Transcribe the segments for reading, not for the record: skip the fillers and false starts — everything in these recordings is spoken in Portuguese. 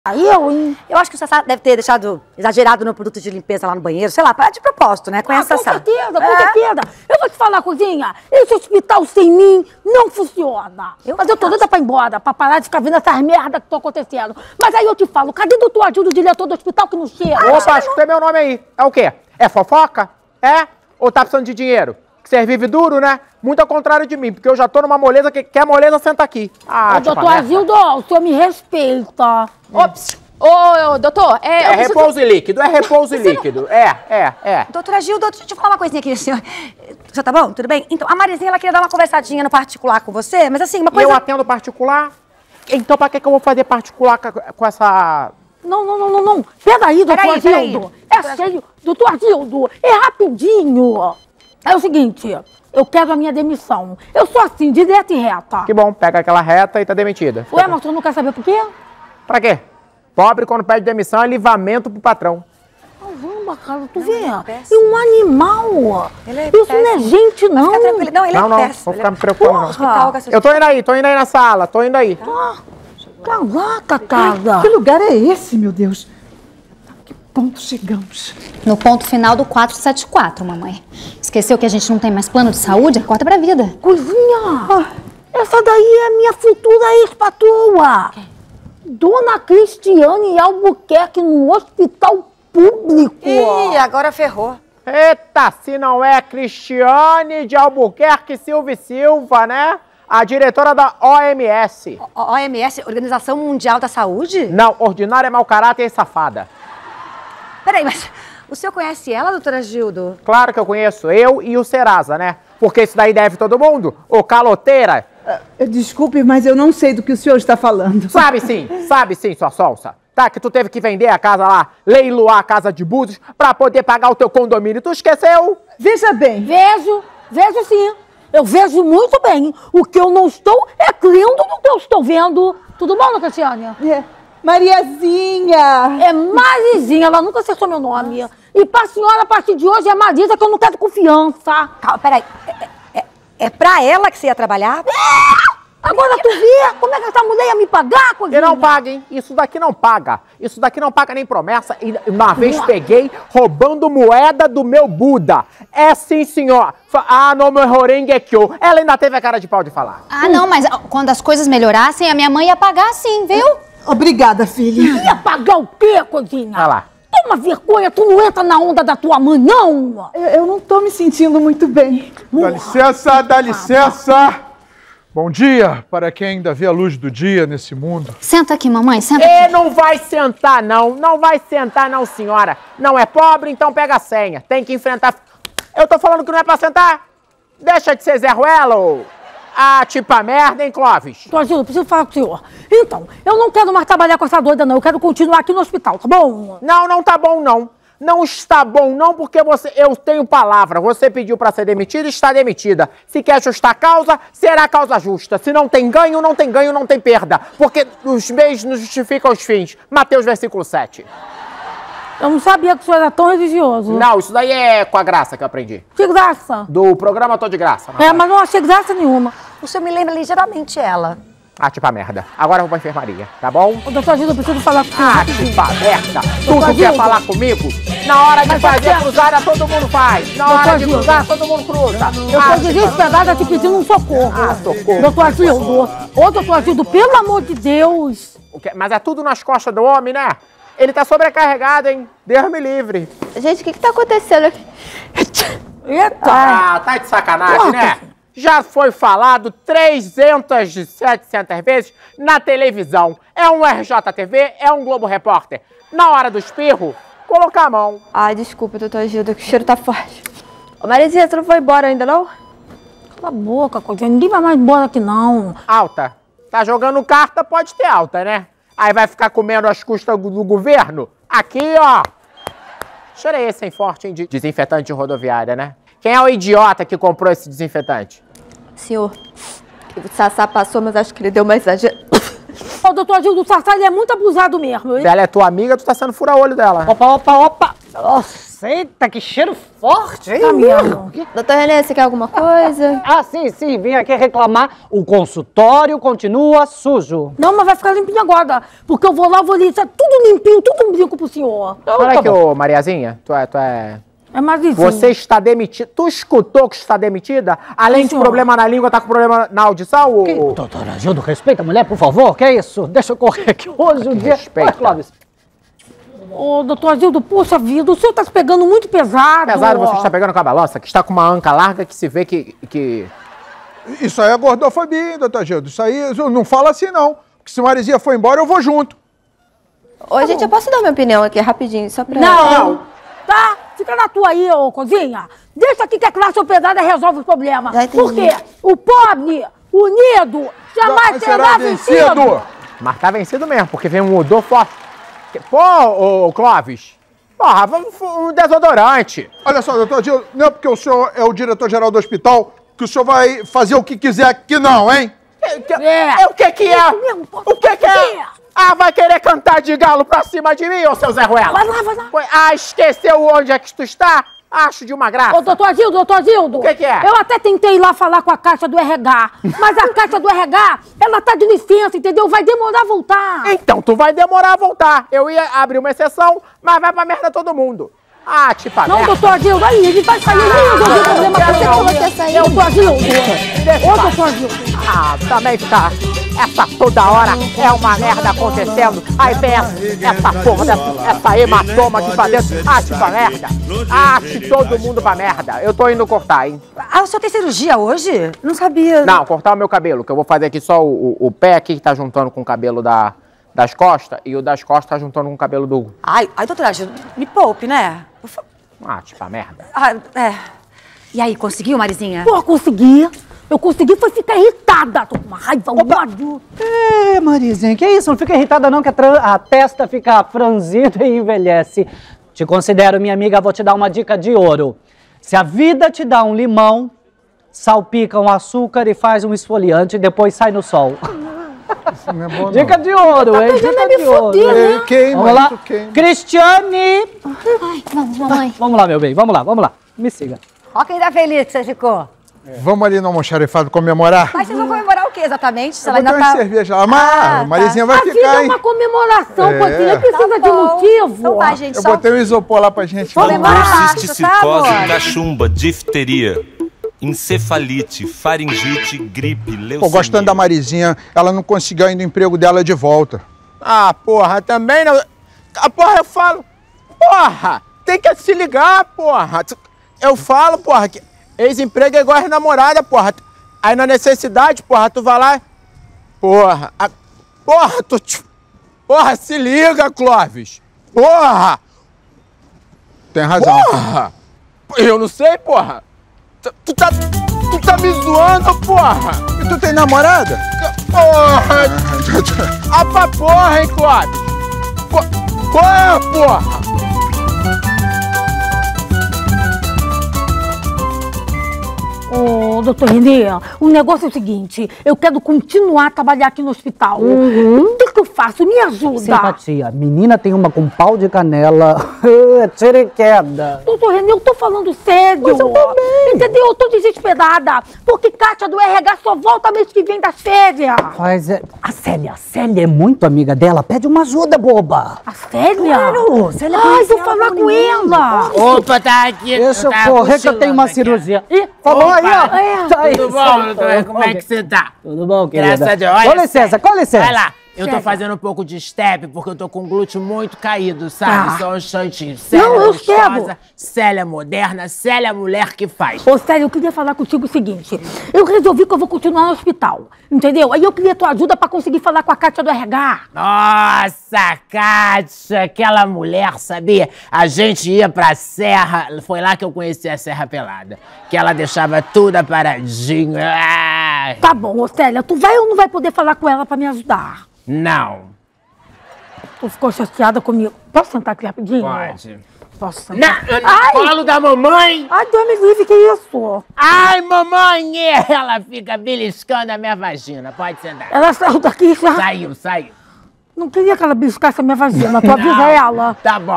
Hein? Eu acho que o Sassá deve ter deixado exagerado no produto de limpeza lá no banheiro, sei lá, de propósito, né? Conhece o Sassá. Com certeza. Eu vou te falar, coisinha, esse hospital sem mim não funciona. Mas eu tô doida pra ir embora, pra parar de ficar vendo essas merdas que estão acontecendo. Mas aí eu te falo, cadê o doutor Adildo, o diretor do hospital, que não chega? Opa, escutei meu nome aí. É o quê? É fofoca? É? Ou tá precisando de dinheiro? Que você vive duro, né? Muito ao contrário de mim, porque eu já tô numa moleza que quer moleza, senta aqui. Ô, doutor Adildo, o senhor me respeita. Ops! Ô, doutor, é repouso e líquido, é repouso e líquido. É. Doutora Gilda, deixa eu te falar uma coisinha aqui, senhor. Já tá bom? Tudo bem? Então, a Marizinha, ela queria dar uma conversadinha no particular com você, mas assim, uma coisa... Eu atendo particular? Então pra que eu vou fazer particular com essa... Não. Peraí, doutor Adildo. É sério, doutor Adildo, é rapidinho. É o seguinte, eu quero a minha demissão. Eu sou assim, direta e reta. Que bom, pega aquela reta e tá demitida. Ué, mas você não quer saber por quê? Pra quê? Pobre, quando pede demissão, é livramento pro patrão. Caramba, cara, tu vê? É um animal. Isso não é gente, não. Fica tranquilo. Não, ele é péssimo. Não vou ficar me preocupando, não. Eu tô indo aí na sala, tô indo aí. Caraca, cara. Que lugar é esse, meu Deus? Que ponto chegamos? No ponto final do 474, mamãe. Esqueceu que a gente não tem mais plano de saúde? Acorda pra vida. Coisinha, essa daí é minha futura ex-patroa. Dona Cristiane Albuquerque no hospital público. Ih, agora ferrou. Eita, se não é Cristiane de Albuquerque Silva, né? A diretora da OMS. OMS, Organização Mundial da Saúde? Não, ordinária, mau caráter e safada. Peraí, mas o senhor conhece ela, doutora Gildo? Claro que eu conheço, eu e o Serasa, né? Porque isso daí deve todo mundo. Ô, caloteira. Desculpe, mas eu não sei do que o senhor está falando. Sabe sim, sua sonsa. Tá, que tu teve que vender a casa lá, leiloar a casa de Búzios pra poder pagar o teu condomínio. Tu esqueceu? Veja bem. Vejo sim. Eu vejo muito bem. O que eu não estou é crendo no que eu estou vendo. Tudo bom, dona Cristiane? Mariazinha. É Marizinha, ela nunca acertou meu nome. E pra senhora, a partir de hoje, é Marisa, que eu não quero confiança. Calma, peraí. É pra ela que você ia trabalhar? Agora tu vê como é que essa mulher ia me pagar, coisinha? E não paga, hein? Isso daqui não paga. Isso daqui não paga nem promessa. E uma vez peguei roubando moeda do meu Buda. É sim, senhor. No meu Horengekyo. Ela ainda teve a cara de pau de falar. Ah, não, mas quando as coisas melhorassem, a minha mãe ia pagar sim, viu? Obrigada, filha. Ia pagar o quê, coisinha? Olha lá. Toma vergonha, tu não entra na onda da tua mãe, não! Eu não tô me sentindo muito bem. Dá licença! Bom dia para quem ainda vê a luz do dia nesse mundo. Senta aqui, mamãe, senta aqui. Não vai sentar, não. Não vai sentar, não, senhora. Não é pobre, então pega a senha. Tem que enfrentar... Eu tô falando que não é pra sentar? Deixa de ser Zé Ruelo. Tipo a merda, hein, Clóvis? Doutor Gildo, preciso falar com o senhor. Então, eu não quero mais trabalhar com essa doida, não. Eu quero continuar aqui no hospital, tá bom? Não tá bom, não. Não está bom, não, porque eu tenho palavra. Você pediu pra ser demitida, está demitida. Se quer justar causa, será causa justa. Se não tem ganho, não tem perda. Porque os meios não justificam os fins. Mateus, versículo 7. Eu não sabia que o senhor era tão religioso. Não, isso daí é com a graça que eu aprendi. Que graça? Do programa Tô de Graça. Mas não achei graça nenhuma. O senhor me lembra ligeiramente ela. Tipo a merda. Agora eu vou pra enfermaria, tá bom? Ô, doutor Gildo, eu preciso falar com o senhor. Tipo a merda. Tu quer falar comigo? Na hora de fazer a cruzada, todo mundo faz. Na hora de cruzar, todo mundo cruza. Eu tô desesperada te pedindo um socorro. Socorro. Doutor Gildo. Ô, doutor Gildo, pelo amor de Deus. Mas é tudo nas costas do homem, né? Ele tá sobrecarregado, hein? Deus me livre. Gente, o que tá acontecendo aqui? Eita. Tá de sacanagem, né? Já foi falado 300 de 700 vezes na televisão. É um RJTV, é um Globo Repórter. Na hora do espirro, colocar a mão. Ai, desculpa, doutor Gildo, que o cheiro tá forte. Ô, Marizinha, você não foi embora ainda, não? Cala a boca, coisinha. Ninguém vai mais embora aqui, não. Alta. Tá jogando carta, pode ter alta, né? Aí vai ficar comendo as custas do governo? Aqui, ó. Cheiro é esse, hein, forte, hein? De desinfetante rodoviária, né? Quem é o idiota que comprou esse desinfetante? Senhor, o Sassá passou, mas acho que ele deu uma exagero. Ô, doutor Gildo, o Sassá, ele é muito abusado mesmo. Ela é tua amiga, tu tá sendo fura-olho dela. Opa. Nossa, eita, que cheiro forte, hein? Tá mesmo. Doutor Renê, você quer alguma coisa? Ah, sim, vim aqui reclamar. O consultório continua sujo. Não, mas vai ficar limpinho agora. Porque eu vou lá, vou limpar tudo limpinho, tudo limpo pro senhor. Olha aqui, ô Mariazinha, tu é... É mais isso. Você está demitida. Tu escutou que está demitida? Além de problema na língua, tá com problema na audição? Doutora Gildo, respeita a mulher, por favor. Que é isso? Deixa eu correr aqui hoje o dia. Respeita. Clóvis. Ô, doutor Gildo, poxa vida, o senhor tá se pegando muito pesado. Pesado você está pegando com a balança, que está com uma anca larga que se vê que... Isso aí é gordofobia, hein, doutor Gildo? Isso aí não fala assim, não. Porque se Marizinha for embora, eu vou junto. Ô, gente, eu posso dar minha opinião aqui rapidinho, só pra... Não. Tá? Fica na tua aí, ô cozinha. Deixa aqui que a classe operária resolve o problema. Por quê? O pobre, unido, jamais será vencido. Mas tá vencido mesmo, porque vem um odor forte. Pô, ô Clóvis, porra, um desodorante. Olha só, doutor Gildo, não é porque o senhor é o diretor-geral do hospital que o senhor vai fazer o que quiser aqui não, hein? O que é? O que é? Ah, vai querer cantar de galo pra cima de mim, ô seu Zé Ruela? Vai lá. Ah, esqueceu onde é que tu está? Acho de uma graça. Ô, doutor Gildo. O que é? Eu até tentei ir lá falar com a caixa do RH, mas a caixa do RH, ela tá de licença, entendeu? Vai demorar a voltar. Então, tu vai demorar a voltar. Eu ia abrir uma exceção, mas vai pra merda todo mundo. Ah, tipo a Não, merda. doutor Gildo, aí, ele vai sair. Eu resolvi o problema pra você falou que ia sair. Doutor Gildo. Ô, doutor Gildo. Ah, também fica... Essa toda hora é uma merda acontecendo. Aí vem essa porra, essa hematoma aqui pra dentro. Ah, tipo a merda. Ah, todo mundo pra merda. Eu tô indo cortar, hein? Ah, o senhor tem cirurgia hoje? Não sabia. Não, cortar o meu cabelo, que eu vou fazer aqui só o pé aqui que tá juntando com o cabelo das costas e o das costas tá juntando com o cabelo do... Ai, doutora Gil, me poupe, né? Ah, tipo a merda. Ah, é. E aí, conseguiu, Marizinha? Pô, consegui. Eu consegui foi ficar irritada. Tô com uma raiva, um ódio. É, Marizinha, que isso? Não fica irritada não, que a testa fica franzida e envelhece. Te considero minha amiga, vou te dar uma dica de ouro. Se a vida te dá um limão, salpica um açúcar e faz um esfoliante e depois sai no sol. Isso não é bom, não. Dica de ouro, hein? Dica de ouro. É, queima, Vamos lá. isso queima. Cristiane! Ai, vamos, mamãe. Vamos lá, meu bem, vamos lá. Me siga. Ó quem tá feliz que você ficou. Vamos ali no almoxarifado comemorar? Mas vocês vão comemorar o quê exatamente? Se Eu ela botei ainda uma tá... cerveja lá. Mas a Marizinha vai A vida ficar, é hein? uma comemoração, coisinha. Precisa Tá de bom. motivo. Então tá, gente, Eu só... botei um isopor lá pra gente. Comemora Vamos. lá. Cisticicose, Tá, amor? cachumba, difteria, encefalite, faringite, gripe, leucemia. Pô, gostando da Marizinha, ela não conseguiu ainda o emprego dela de volta. Ah, porra, também não... Ah, porra, eu falo... Porra, tem que se ligar, porra. Eu falo, porra, que ex-emprego é igual a namorada, porra. Aí na necessidade, porra, tu vai lá... Porra, porra, Porra, se liga, Clóvis. Porra! Tem razão. Porra! Eu não sei, porra. Tu tá me zoando, porra. E tu tem namorada? Porra! Ah, pra porra, hein, Clóvis? Qual é, porra? Ô, doutor Renê, o negócio é o seguinte, eu quero continuar a trabalhar aqui no hospital. O que eu faço? Me ajuda. Simpatia, menina tem uma com pau de canela, tira e queda. Doutor Renê, eu tô falando sério. Mas eu também. Entendeu? Eu tô desesperada, porque Kátia do RH só volta mês que vem das férias. Mas a Célia é muito amiga dela, pede uma ajuda, boba. A Célia? Claro, Célia Ai, vou falar com ela. Opa, tá aqui. Deixa eu correr que eu tenho uma cirurgia. Ih, falou aí, ó. Tá aí, Tudo bom, doutor? Como é que você tá? Tudo bom, querida? Graças a Deus. Olha, Com licença, com licença. Vai lá. Eu tô fazendo um pouco de step, porque eu tô com o glúteo muito caído, sabe? Só um instantinho. Célia eu gostosa, quero. Célia moderna, Célia mulher que faz. Ô, Célia, eu queria falar contigo o seguinte. Eu resolvi que eu vou continuar no hospital, entendeu? Aí eu queria tua ajuda pra conseguir falar com a Kátia do RH. Nossa, Kátia, aquela mulher, sabia? A gente ia pra serra, foi lá que eu conheci a Serra Pelada. Que ela deixava tudo aparadinho. Ai. Tá bom, ô, Célia, tu vai ou não vai poder falar com ela pra me ajudar? Não. Tu ficou chateada comigo. Posso sentar aqui rapidinho? Pode. Posso sentar? No colo da mamãe. Ai, Deus me livre, que isso? Ai, mamãe! Ela fica beliscando a minha vagina. Pode sentar. Ela saiu daqui já. Saiu. Não queria que ela beliscasse a minha vagina, tu avisa ela. Tá bom.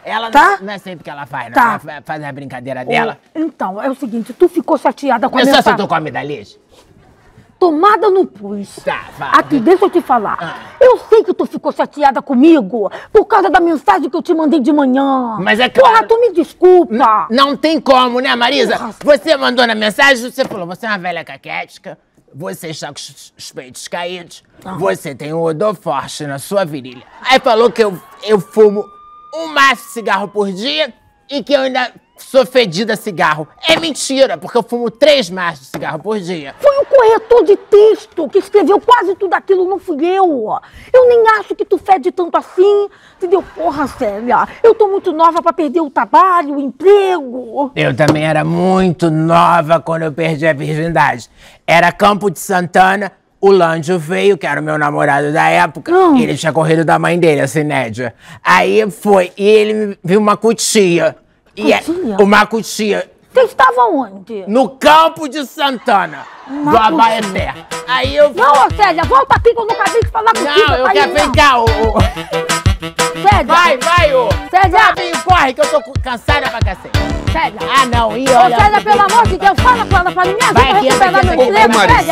Ela Tá? não é sempre que ela faz, não. Tá. Ela faz a brincadeira dela. Então, é o seguinte, tu ficou chateada com a Eu só mensagem. se tu come da Liz? Tomada no pus. Tá, fala. Aqui, deixa eu te falar. Eu sei que tu ficou chateada comigo por causa da mensagem que eu te mandei de manhã. Mas é claro. Porra, tu me desculpa. Não tem como, né, Marisa? Porra. Você mandou na mensagem, você falou, você é uma velha caquética, você está com os peitos caídos, você tem um odor forte na sua virilha. Aí falou que eu fumo um maço de cigarro por dia e que eu ainda sou fedida a cigarro. É mentira, porque eu fumo 3 maços de cigarro por dia. Foi o corretor de texto que escreveu quase tudo aquilo, não fui eu. Eu nem acho que tu fede tanto assim. Entendeu? Porra, Célia, eu tô muito nova pra perder o trabalho, o emprego. Eu também era muito nova quando eu perdi a virgindade. Era Campo de Santana, o Lândio veio, que era o meu namorado da época, e ele tinha corrido da mãe dele, a Sinédia. Aí foi, e ele me viu uma cutia. Cutia? Uma cutia. Você estava onde? No Campo de Santana, do Abaeté. Aí eu... Não, ô, Célia, volta aqui que eu não acabei de falar contigo. Não, eu quero ficar, Célia. Vai, ô. Célia. Fabinho, corre, que eu tô cansada pra cacete. Célia. Ah, não, e Ô, olha... Célia, pelo amor de Deus, fala com ela pra mim. Me Vai ajuda a aqui, recuperar vai meu aqui. emprego, Marisa. Célia.